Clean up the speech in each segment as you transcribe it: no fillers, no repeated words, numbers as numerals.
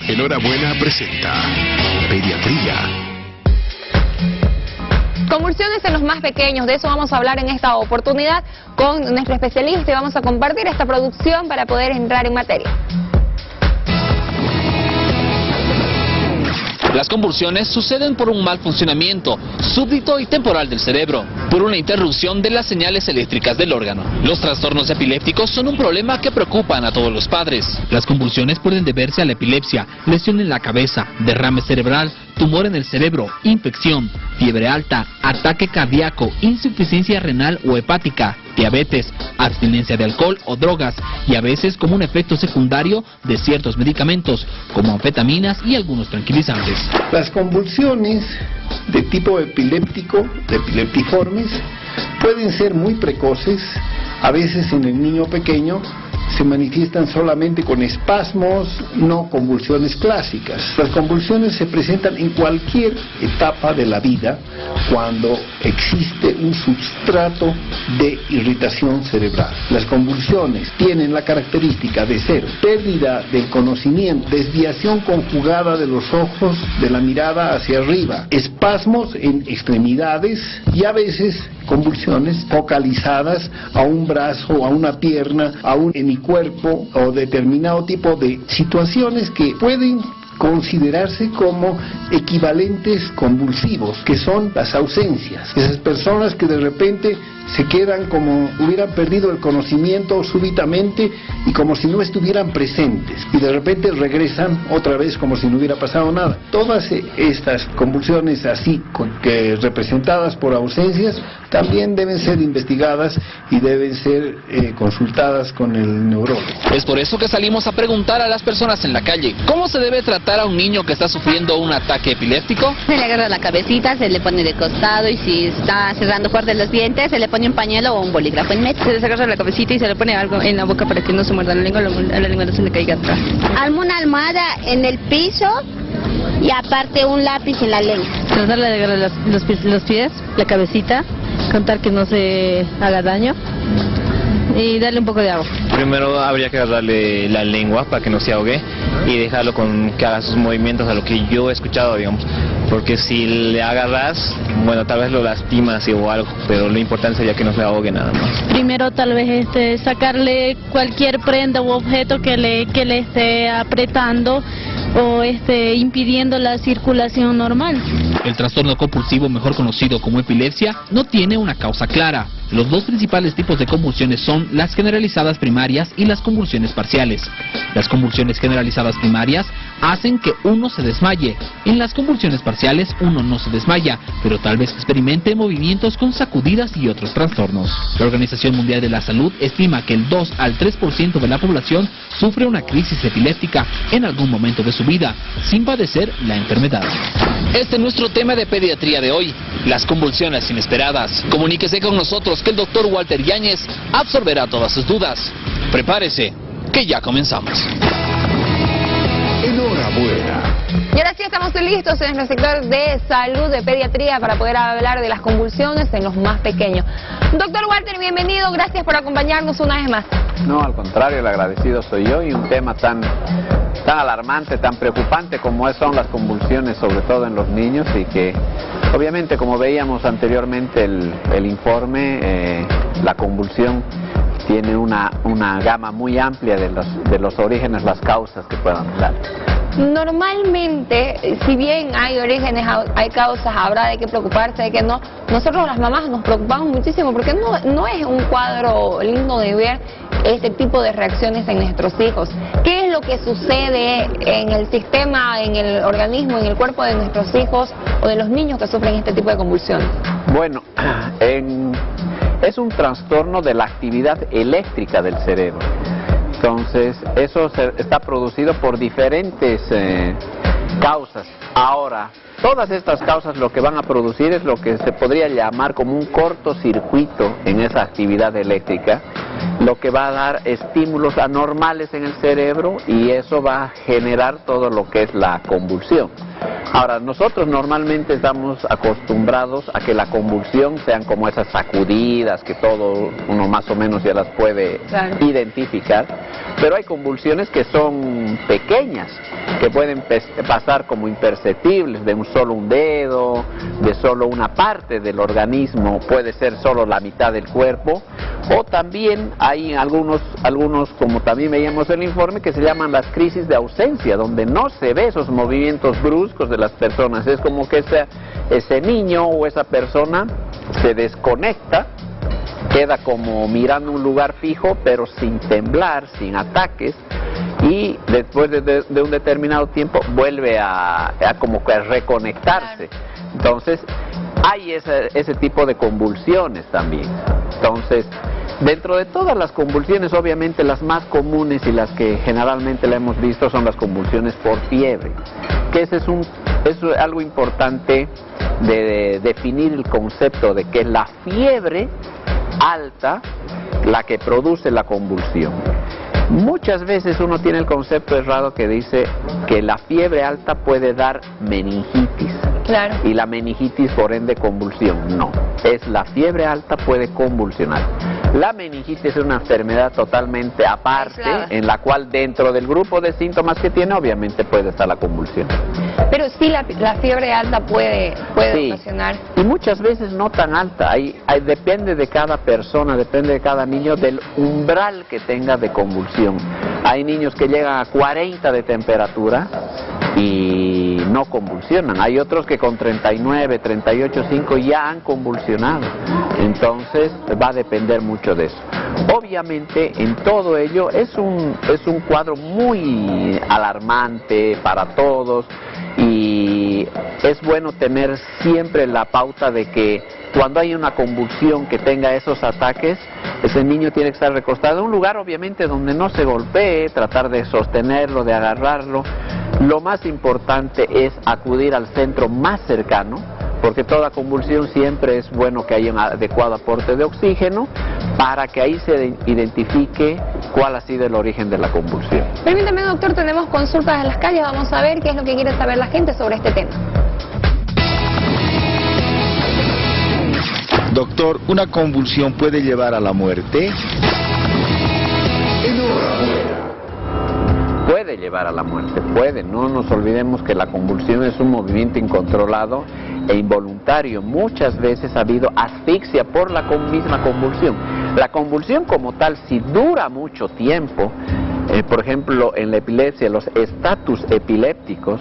Enhorabuena presenta Pediatría. Convulsiones en los más pequeños, de eso vamos a hablar en esta oportunidad con nuestro especialista y vamos a compartir esta producción para poder entrar en materia. Las convulsiones suceden por un mal funcionamiento súbdito y temporal del cerebro, por una interrupción de las señales eléctricas del órgano. Los trastornos epilépticos son un problema que preocupan a todos los padres. Las convulsiones pueden deberse a la epilepsia, lesión en la cabeza, derrame cerebral, tumor en el cerebro, infección, fiebre alta, ataque cardíaco, insuficiencia renal o hepática, diabetes, abstinencia de alcohol o drogas y a veces como un efecto secundario de ciertos medicamentos como anfetaminas y algunos tranquilizantes. Las convulsiones de tipo epiléptico, de epileptiformes, pueden ser muy precoces, a veces en el niño pequeño se manifiestan solamente con espasmos, no convulsiones clásicas. Las convulsiones se presentan en cualquier etapa de la vida cuando existe un substrato de irritación cerebral. Las convulsiones tienen la característica de ser pérdida del conocimiento, desviación conjugada de los ojos, de la mirada hacia arriba, espasmos en extremidades y a veces convulsiones focalizadas a un brazo, a una pierna, a un hemicuerpo o determinado tipo de situaciones que pueden considerarse como equivalentes convulsivos, que son las ausencias. Esas personas que de repente se quedan como hubieran perdido el conocimiento súbitamente y como si no estuvieran presentes y de repente regresan otra vez como si no hubiera pasado nada. Todas estas convulsiones así que representadas por ausencias también deben ser investigadas y deben ser consultadas con el neurólogo. Es por eso que salimos a preguntar a las personas en la calle, ¿cómo se debe tratar a un niño que está sufriendo un ataque epiléptico? Se le agarra la cabecita, se le pone de costado y si está cerrando fuerte los dientes, se le pone un pañuelo o un bolígrafo en medio. Se le agarra la cabecita y se le pone algo en la boca para que no se muerda la lengua, a la lengua no se le caiga atrás. Una almohada en el piso y aparte un lápiz en la lengua. Tratarle de agarrar los pies, la cabecita, contar que no se haga daño y darle un poco de agua. Primero habría que darle la lengua para que no se ahogue y dejarlo que haga sus movimientos, a lo que yo he escuchado, digamos, porque si le agarras, bueno, tal vez lo lastimas o algo, pero lo importante sería que no se ahogue nada más. Primero tal vez sacarle cualquier prenda u objeto que le esté apretando o impidiendo la circulación normal. El trastorno compulsivo, mejor conocido como epilepsia, no tiene una causa clara. Los dos principales tipos de convulsiones son las generalizadas primarias y las convulsiones parciales. Las convulsiones generalizadas primarias hacen que uno se desmaye. En las convulsiones parciales uno no se desmaya, pero tal vez experimente movimientos con sacudidas y otros trastornos. La Organización Mundial de la Salud estima que el 2 al 3% de la población sufre una crisis epiléptica en algún momento de su vida, sin padecer la enfermedad. Este es nuestro tema de pediatría de hoy, las convulsiones inesperadas. Comuníquese con nosotros que el doctor Walter Yáñez absorberá todas sus dudas. Prepárese, que ya comenzamos. Enhorabuena. Y ahora sí estamos listos en nuestro sector de salud, de pediatría, para poder hablar de las convulsiones en los más pequeños. Doctor Walter, bienvenido, gracias por acompañarnos una vez más. No, al contrario, el agradecido soy yo, y un tema tan alarmante, tan preocupante como son las convulsiones, sobre todo en los niños, y que obviamente, como veíamos anteriormente el informe, la convulsión tiene una gama muy amplia de los orígenes, las causas que puedan dar. Normalmente, si bien hay orígenes, hay causas, habrá de qué preocuparse, de que no. Nosotros las mamás nos preocupamos muchísimo porque no es un cuadro lindo de ver este tipo de reacciones en nuestros hijos. ¿Qué es lo que sucede en el sistema, en el organismo, en el cuerpo de nuestros hijos o de los niños que sufren este tipo de convulsiones? Bueno, es un trastorno de la actividad eléctrica del cerebro. Entonces, eso está producido por diferentes causas. Ahora, todas estas causas lo que van a producir es lo que se podría llamar como un cortocircuito en esa actividad eléctrica, lo que va a dar estímulos anormales en el cerebro y eso va a generar todo lo que es la convulsión. Ahora, nosotros normalmente estamos acostumbrados a que la convulsión sean como esas sacudidas que todo uno más o menos ya las puede identificar, pero hay convulsiones que son pequeñas, que pueden pasar como imperceptibles, de solo un dedo, de solo una parte del organismo, puede ser solo la mitad del cuerpo, o también hay algunos como también veíamos en el informe, que se llaman las crisis de ausencia, donde no se ve esos movimientos bruscos de las personas. Es como que ese niño o esa persona se desconecta, queda como mirando un lugar fijo, pero sin temblar, sin ataques, y después de un determinado tiempo vuelve a como que a reconectarse. Entonces hay ese tipo de convulsiones también. Entonces, dentro de todas las convulsiones, obviamente las más comunes y las que generalmente la hemos visto son las convulsiones por fiebre, que ese es algo importante de definir el concepto de que la fiebre alta la que produce la convulsión. Muchas veces uno tiene el concepto errado que dice que la fiebre alta puede dar meningitis. Claro. Y la meningitis por ende convulsión. No, es la fiebre alta puede convulsionar. La meningitis es una enfermedad totalmente aparte, en la cual dentro del grupo de síntomas que tiene obviamente puede estar la convulsión. Pero sí la fiebre alta puede ocasionar. Y muchas veces no tan alta, depende de cada persona, depende de cada niño del umbral que tenga de convulsión. Hay niños que llegan a 40 de temperatura y no convulsionan. Hay otros que con 39, 38,5 ya han convulsionado. Entonces va a depender mucho de eso. Obviamente en todo ello es un cuadro muy alarmante para todos, y es bueno tener siempre la pauta de que cuando hay una convulsión que tenga esos ataques, ese niño tiene que estar recostado en un lugar obviamente donde no se golpee, tratar de sostenerlo, de agarrarlo. Lo más importante es acudir al centro más cercano, porque toda convulsión siempre es bueno que haya un adecuado aporte de oxígeno para que ahí se identifique cuál ha sido el origen de la convulsión. Permítame, doctor, tenemos consultas en las calles, vamos a ver qué es lo que quiere saber la gente sobre este tema. Doctor, ¿una convulsión puede llevar a la muerte? Puede llevar a la muerte, puede. No nos olvidemos que la convulsión es un movimiento incontrolado e involuntario. Muchas veces ha habido asfixia por la misma convulsión. La convulsión como tal, si dura mucho tiempo, por ejemplo en la epilepsia, los estatus epilépticos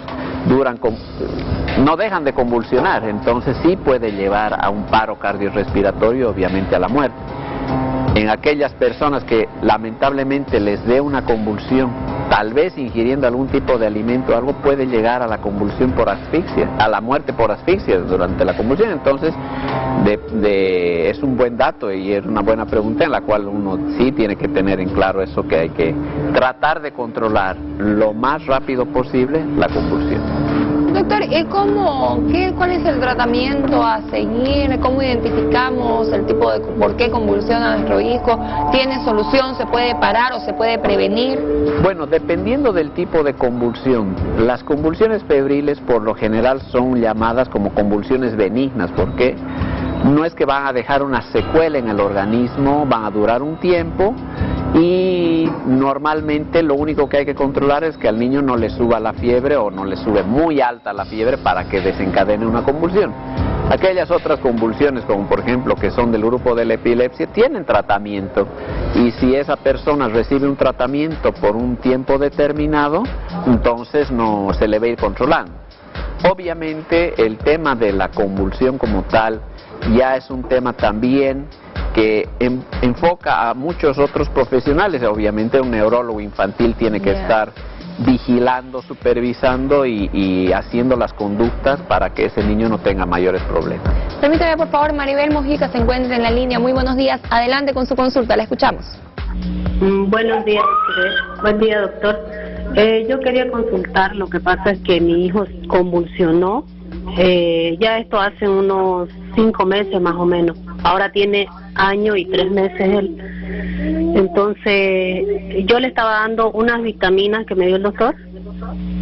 no dejan de convulsionar, entonces sí puede llevar a un paro cardiorrespiratorio, obviamente a la muerte. En aquellas personas que lamentablemente les dé una convulsión, tal vez ingiriendo algún tipo de alimento o algo, puede llegar a la convulsión por asfixia, a la muerte por asfixia durante la convulsión. Entonces es un buen dato y es una buena pregunta en la cual uno sí tiene que tener en claro eso, que hay que tratar de controlar lo más rápido posible la convulsión. Doctor, ¿cuál es el tratamiento a seguir? ¿Cómo identificamos el tipo de por qué convulsiona nuestro hijo? ¿Tiene solución? ¿Se puede parar o se puede prevenir? Bueno, dependiendo del tipo de convulsión. Las convulsiones febriles por lo general son llamadas como convulsiones benignas, porque no es que van a dejar una secuela en el organismo, van a durar un tiempo. Y normalmente lo único que hay que controlar es que al niño no le suba la fiebre o no le sube muy alta la fiebre para que desencadene una convulsión. Aquellas otras convulsiones, como por ejemplo que son del grupo de la epilepsia, tienen tratamiento, y si esa persona recibe un tratamiento por un tiempo determinado, entonces no se le va a ir controlando. Obviamente el tema de la convulsión como tal ya es un tema también que enfoca a muchos otros profesionales. Obviamente un neurólogo infantil tiene que estar vigilando, supervisando y haciendo las conductas para que ese niño no tenga mayores problemas. Permítame por favor, Maribel Mojica se encuentra en la línea. Muy buenos días, adelante con su consulta, la escuchamos. Buenos días, buen día, doctor. Yo quería consultar, lo que pasa es que mi hijo convulsionó, ya esto hace unos 5 meses más o menos, ahora tiene 1 año y 3 meses él. Entonces yo le estaba dando unas vitaminas que me dio el doctor,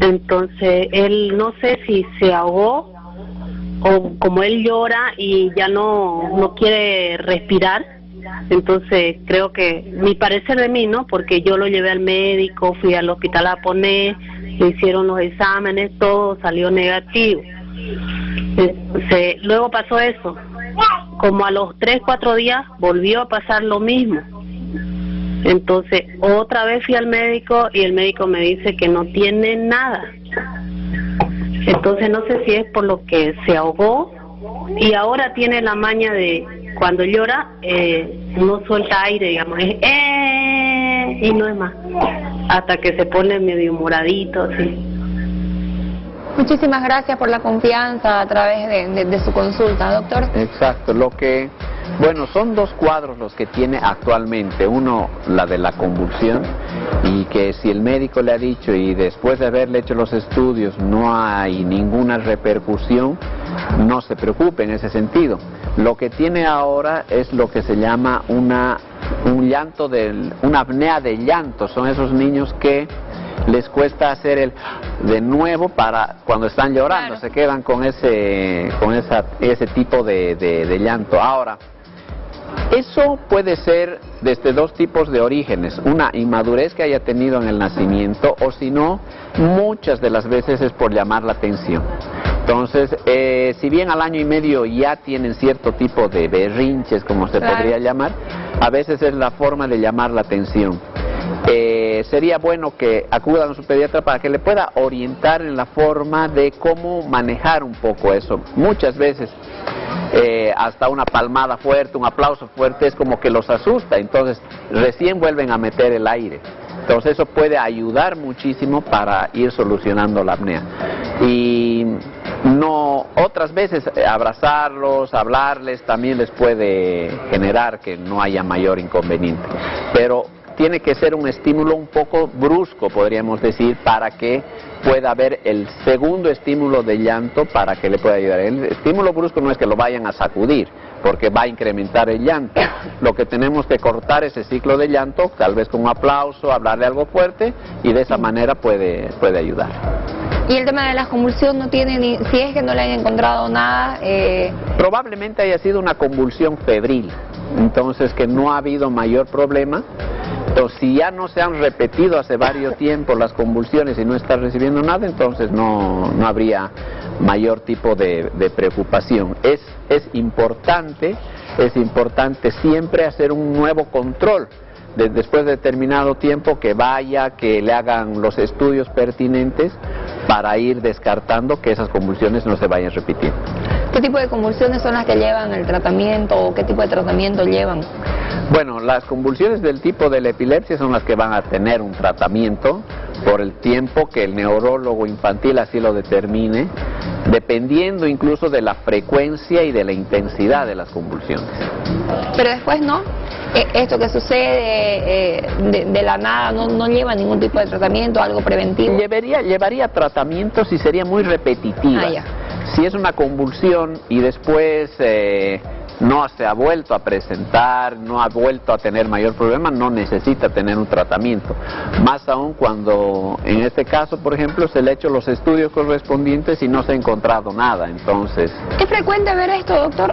Entonces él no sé si se ahogó o como él llora y ya no quiere respirar. Entonces creo que, mi parecer de mí, ¿no? Porque yo lo llevé al médico, fui al hospital a poner, le hicieron los exámenes, todo salió negativo. Entonces luego pasó eso, como a los 3-4 días volvió a pasar lo mismo. Entonces otra vez fui al médico y el médico me dice que no tiene nada. Entonces no sé si es por lo que se ahogó y ahora tiene la maña de cuando llora no suelta aire, digamos, es y no es más, hasta que se pone medio moradito así. Muchísimas gracias por la confianza a través de su consulta, doctor. Exacto, bueno, son dos cuadros los que tiene actualmente, uno la de la convulsión, y que si el médico le ha dicho y después de haberle hecho los estudios no hay ninguna repercusión, no se preocupe en ese sentido. Lo que tiene ahora es lo que se llama una apnea de llanto, son esos niños que les cuesta hacer de nuevo para cuando están llorando, claro. Se quedan con ese tipo de llanto. Ahora, eso puede ser desde dos tipos de orígenes, una inmadurez que haya tenido en el nacimiento, o si no, muchas de las veces es por llamar la atención. Entonces, si bien al año y medio ya tienen cierto tipo de berrinches, como se podría llamar, a veces es la forma de llamar la atención. Sería bueno que acudan a su pediatra para que le pueda orientar en la forma de cómo manejar un poco eso. Muchas veces hasta una palmada fuerte, un aplauso fuerte es como que los asusta, entonces recién vuelven a meter el aire. Entonces eso puede ayudar muchísimo para ir solucionando la apnea. Y no, otras veces abrazarlos, hablarles también les puede generar que no haya mayor inconveniente. Pero tiene que ser un estímulo un poco brusco, podríamos decir, para que pueda haber el segundo estímulo de llanto para que le pueda ayudar. El estímulo brusco no es que lo vayan a sacudir, porque va a incrementar el llanto. Lo que tenemos que cortar ese ciclo de llanto, tal vez con un aplauso, hablarle algo fuerte, y de esa manera puede ayudar. Y el tema de las convulsiones no tiene si es que no le han encontrado nada. Probablemente haya sido una convulsión febril, entonces que no ha habido mayor problema. Entonces, si ya no se han repetido hace varios tiempos las convulsiones y no está recibiendo nada, entonces no habría mayor tipo de preocupación. Es importante siempre hacer un nuevo control. Después de determinado tiempo que le hagan los estudios pertinentes para ir descartando que esas convulsiones no se vayan repitiendo. ¿Qué tipo de convulsiones son las que llevan el tratamiento o qué tipo de tratamiento llevan? Bueno, las convulsiones del tipo de la epilepsia son las que van a tener un tratamiento por el tiempo que el neurólogo infantil así lo determine, dependiendo incluso de la frecuencia y de la intensidad de las convulsiones. Pero después no, esto que sucede de la nada no lleva ningún tipo de tratamiento, algo preventivo. Llevaría tratamientos y sería muy repetitiva. Si es una convulsión y después no se ha vuelto a presentar, no ha vuelto a tener mayor problema, no necesita tener un tratamiento. Más aún cuando, en este caso, por ejemplo, se le ha hecho los estudios correspondientes y no se ha encontrado nada, entonces... ¿Es frecuente ver esto, doctor?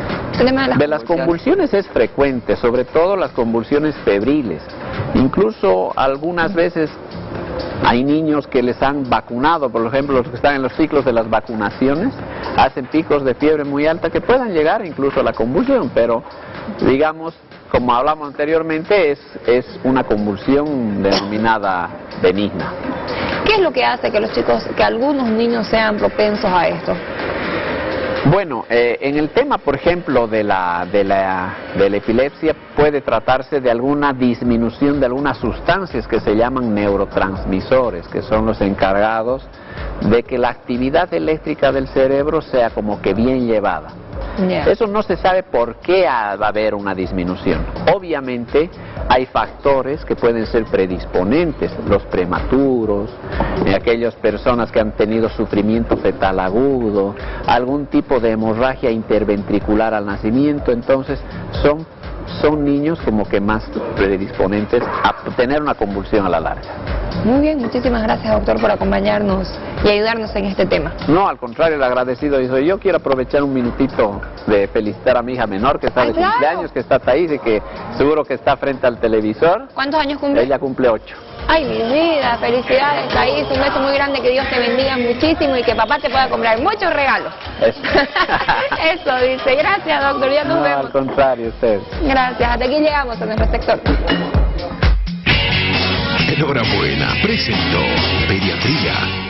De las convulsiones es frecuente, sobre todo las convulsiones febriles. Incluso algunas veces hay niños que les han vacunado, por ejemplo los que están en los ciclos de las vacunaciones, hacen picos de fiebre muy alta que puedan llegar incluso a la convulsión, pero digamos, como hablamos anteriormente, es una convulsión denominada benigna. ¿Qué es lo que hace que algunos niños sean propensos a esto? Bueno, en el tema, por ejemplo, de la epilepsia, puede tratarse de alguna disminución de algunas sustancias que se llaman neurotransmisores, que son los encargados de que la actividad eléctrica del cerebro sea como que bien llevada. Eso no se sabe por qué va a haber una disminución. Obviamente hay factores que pueden ser predisponentes, los prematuros, aquellas personas que han tenido sufrimiento fetal agudo, algún tipo de hemorragia interventricular al nacimiento, entonces son son niños como que más predisponentes a tener una convulsión a la larga. Muy bien, muchísimas gracias, doctor, por acompañarnos y ayudarnos en este tema. No, al contrario, el agradecido soy yo. Quiero aprovechar un minutito de felicitar a mi hija menor que está de cumpleaños, que está ahí, de que seguro que está frente al televisor. ¿Cuántos años cumple? Ella cumple 8. Ay, mi vida, felicidades, Thaís, un beso muy grande, que Dios te bendiga muchísimo y que papá te pueda comprar muchos regalos. Eso dice, gracias, doctor, ya nos vemos. Al contrario, usted. Gracias, hasta aquí llegamos a nuestro sector. Enhorabuena, presentó Pediatría.